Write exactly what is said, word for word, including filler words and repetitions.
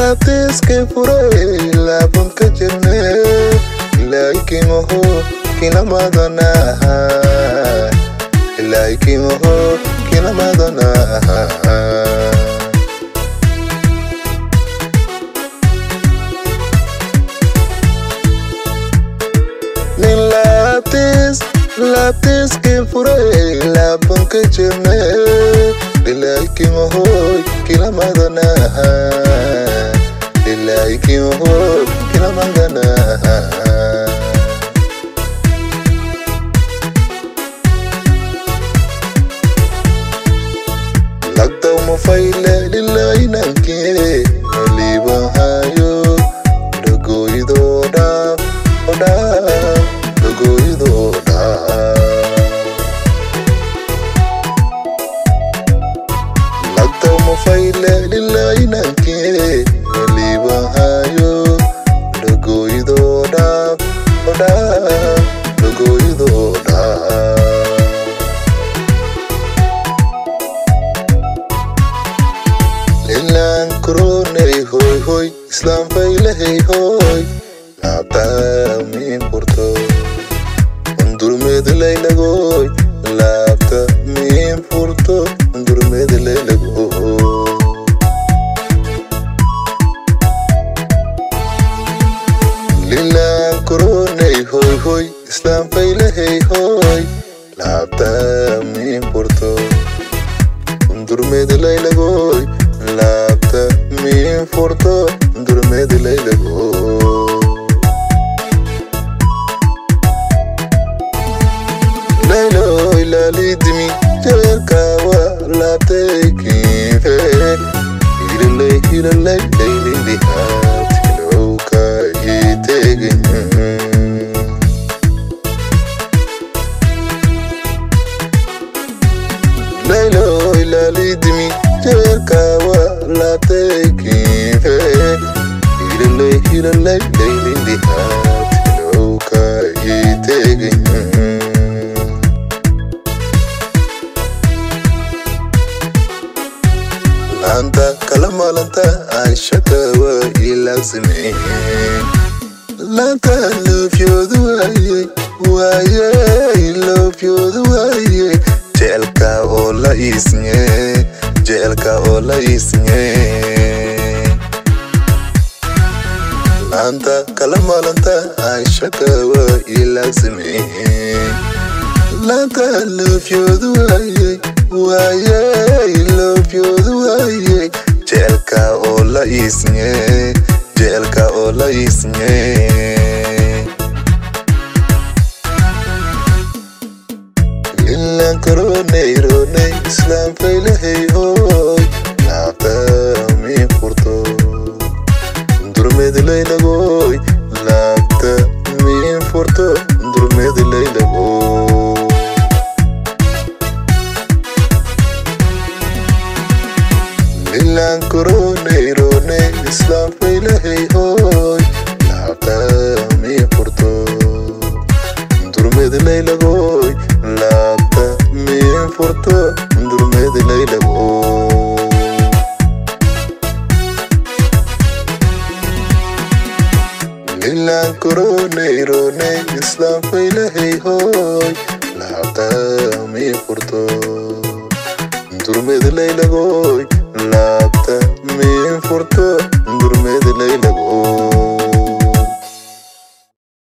labtis ke furay labun ka jirne ilaahi moho kina madana ilaahi moho kina madana nin labtis labtis ke furay labun ka jirne ilaahi moho kina madana ilaahi moho kina madana lagdaw mafayle lillahi nanke libahayo dagoidoda oda dagoidoda lagdaw mafayle lillahi nanke libahayo dagoidoda oda dagoidoda Lilan Rooney hoy hoy Islam fayle hey hoy labta min porto undur med layla goy labta min porto undur med layla goy Lilan Rooney hoy hoy Islam fayle hey hoy labta min porto undur med layla goy labta min porto undur med layla goy laylo ilali dimi jerka wa labta kife ilale ilale layli dihat loka yitegin laylo ilali dimi jerka wa labta kife ilale ilale layli dihat loka yitegin Lanta kalamalanta aishaka wa ilazmi Lanta love you the way Waye love you the way Jelka ola isnye Jelka ola isnye Lanta kalamalanta aishaka wa ilazmi Lanta love you the way Waye love you the way Jelka ola isnye Jelka ola isnye Lilan Rooney Rooney Islam fayle hey hoy labta min porto undur med layla goy labta min porto undur med layla goy Lilan Rooney Rooney Islam fayle hey hoy labta min porto undur med layla goy labta min porto undur med layla goy Lilan Rooney Rooney Islam fayle hey hoy labta min